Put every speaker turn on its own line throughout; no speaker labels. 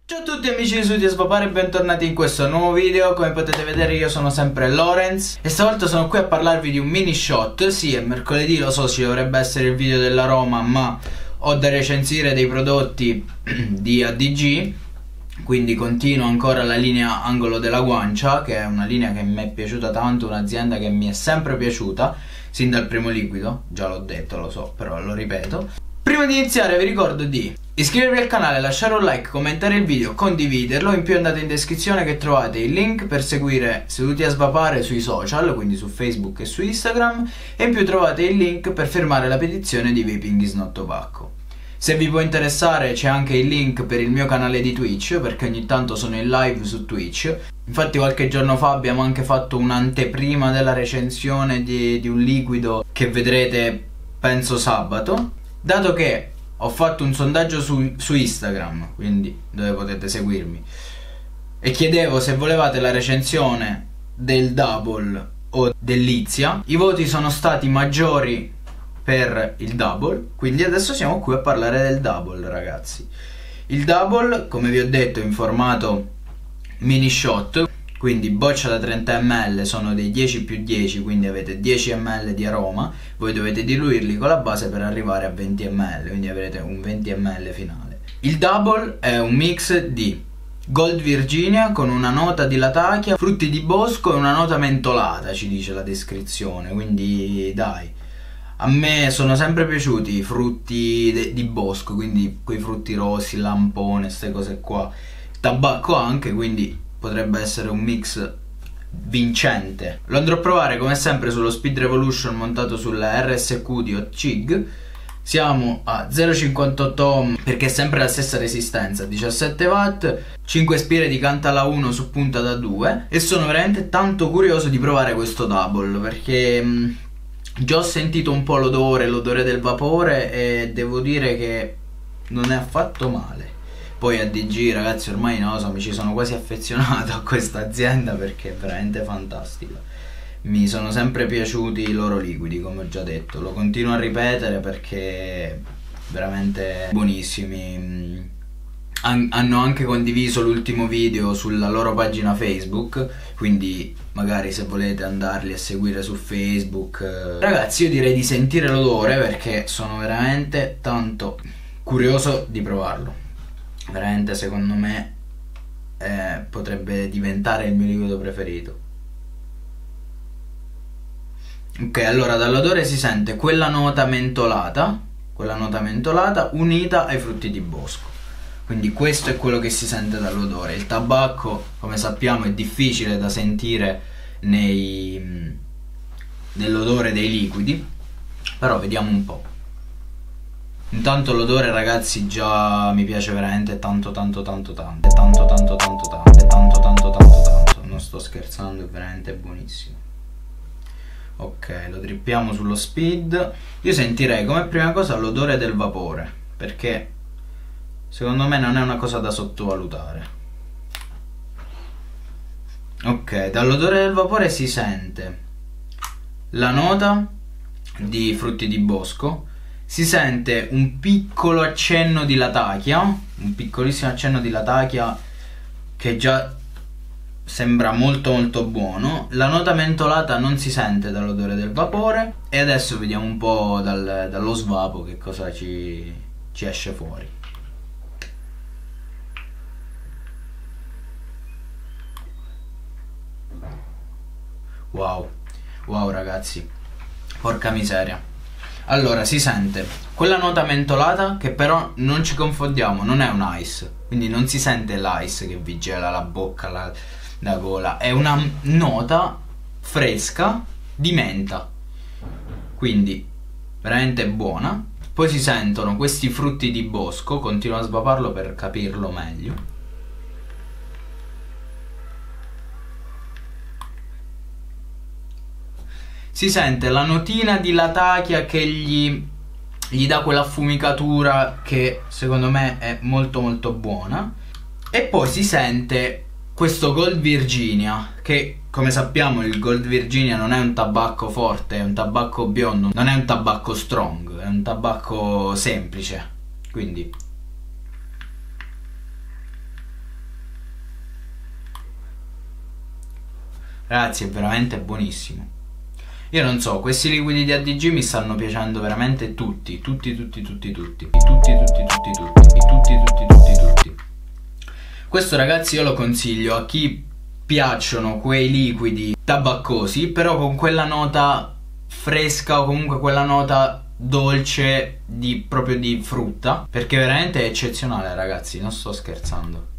Ciao a tutti amici di Studio Svapare e bentornati in questo nuovo video. Come potete vedere io sono sempre Lorenz e stavolta sono qui a parlarvi di un mini shot. Sì, è mercoledì, lo so, ci dovrebbe essere il video della Roma, ma ho da recensire dei prodotti di ADG. Quindi continuo ancora la linea Angolo della Guancia, che è una linea che mi è piaciuta tanto, un'azienda che mi è sempre piaciuta sin dal primo liquido. Già l'ho detto, lo so, però lo ripeto. Prima di iniziare vi ricordo di iscrivervi al canale, lasciare un like, commentare il video, condividerlo. In più andate in descrizione che trovate il link per seguire Seduti a Svapare sui social, quindi su Facebook e su Instagram, e in più trovate il link per firmare la petizione di Vaping is not tobacco. Se vi può interessare c'è anche il link per il mio canale di Twitch, perché ogni tanto sono in live su Twitch. Infatti qualche giorno fa abbiamo anche fatto un'anteprima della recensione di un liquido che vedrete penso sabato. Dato che ho fatto un sondaggio su Instagram, quindi dove potete seguirmi, e chiedevo se volevate la recensione del Double o dell'Izia, i voti sono stati maggiori per il Double, quindi adesso siamo qui a parlare del Double, ragazzi. Il Double, come vi ho detto, in formato mini shot, quindi boccia da 30 ml, sono dei 10+10, quindi avete 10 ml di aroma. Voi dovete diluirli con la base per arrivare a 20 ml, quindi avrete un 20 ml finale. Il Double è un mix di Gold Virginia con una nota di latachia, frutti di bosco e una nota mentolata, ci dice la descrizione, quindi dai. A me sono sempre piaciuti i frutti di bosco, quindi quei frutti rossi, lampone, queste cose qua. Tabacco anche, quindi potrebbe essere un mix vincente. Lo andrò a provare come sempre sullo Speed Revolution montato sulla RSQ di Hot Chig. Siamo a 0,58 ohm perché è sempre la stessa resistenza, 17 watt, 5 spire di Cantala 1 su punta da 2, e sono veramente tanto curioso di provare questo Double perché già ho sentito un po' l'odore del vapore e devo dire che non è affatto male. Poi ADG, ragazzi, ormai non lo so, mi ci sono quasi affezionato a questa azienda perché è veramente fantastica. Mi sono sempre piaciuti i loro liquidi, come ho già detto, lo continuo a ripetere perché veramente buonissimi. Hanno anche condiviso l'ultimo video sulla loro pagina Facebook, quindi magari se volete andarli a seguire su Facebook. Ragazzi, io direi di sentire l'odore perché sono veramente tanto curioso di provarlo. Veramente secondo me potrebbe diventare il mio liquido preferito. Ok, allora dall'odore si sente quella nota mentolata unita ai frutti di bosco. Quindi questo è quello che si sente dall'odore. Il tabacco, come sappiamo, è difficile da sentire nell'odore dei liquidi, però vediamo un po'. Intanto l'odore, ragazzi, già mi piace veramente tanto. Non sto scherzando, è veramente buonissimo. Ok, lo drippiamo sullo Speed. Io sentirei come prima cosa l'odore del vapore, perché secondo me non è una cosa da sottovalutare. Ok, dall'odore del vapore si sente la nota di frutti di bosco. Si sente un piccolo accenno di latachia, un piccolissimo accenno di latachia che già sembra molto buono. La nota mentolata non si sente dall'odore del vapore. E adesso vediamo un po' dallo svapo che cosa ci esce fuori. Wow ragazzi, porca miseria. Allora, si sente quella nota mentolata che però non ci confondiamo, non è un ice, quindi non si sente l'ice che vi gela la bocca, la gola, è una nota fresca di menta, quindi veramente buona. Poi si sentono questi frutti di bosco, continuo a svaparlo per capirlo meglio. Si sente la notina di latachia che gli dà quella affumicatura che secondo me è molto buona. E poi si sente questo Gold Virginia, che come sappiamo il Gold Virginia non è un tabacco forte, è un tabacco biondo, non è un tabacco strong, è un tabacco semplice. Quindi Ragazzi, è veramente buonissimo. Io non so, questi liquidi di ADG mi stanno piacendo veramente tutti. Questo, ragazzi, io lo consiglio a chi piacciono quei liquidi tabaccosi, però con quella nota fresca o comunque quella nota dolce proprio di frutta, perché veramente è eccezionale, ragazzi, non sto scherzando.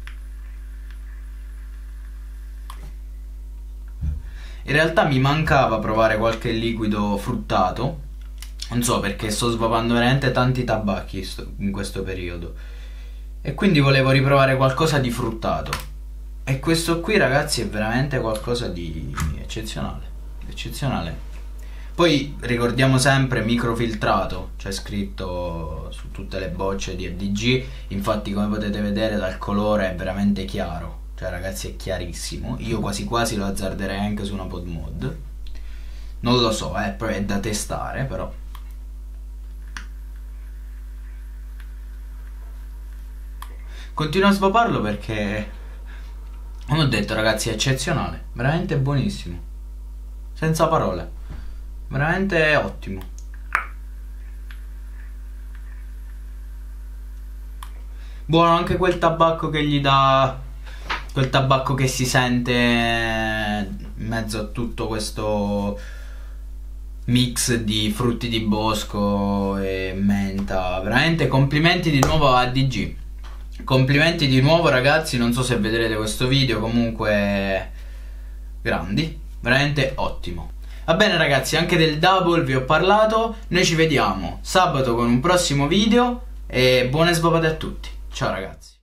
In realtà mi mancava provare qualche liquido fruttato, non so perché sto svapando veramente tanti tabacchi in questo periodo, e quindi volevo riprovare qualcosa di fruttato, e questo qui, ragazzi, è veramente qualcosa di eccezionale, eccezionale. Poi ricordiamo sempre microfiltrato, c'è scritto su tutte le bocce di ADG, infatti come potete vedere dal colore è veramente chiaro. Cioè, ragazzi, è chiarissimo. Io quasi quasi lo azzarderei anche su una pod mod. Non lo so, poi è da testare, però. Continuo a svaparlo perché, come ho detto, ragazzi, è eccezionale. Veramente buonissimo. Senza parole. Veramente ottimo. Buono anche quel tabacco che gli dà... Quel tabacco che si sente in mezzo a tutto questo mix di frutti di bosco e menta. Veramente complimenti di nuovo a ADG. Complimenti di nuovo, ragazzi, non so se vedrete questo video, comunque grandi, veramente ottimo. Va bene, ragazzi, anche del double vi ho parlato. Noi ci vediamo sabato con un prossimo video e buone svapate a tutti. Ciao, ragazzi.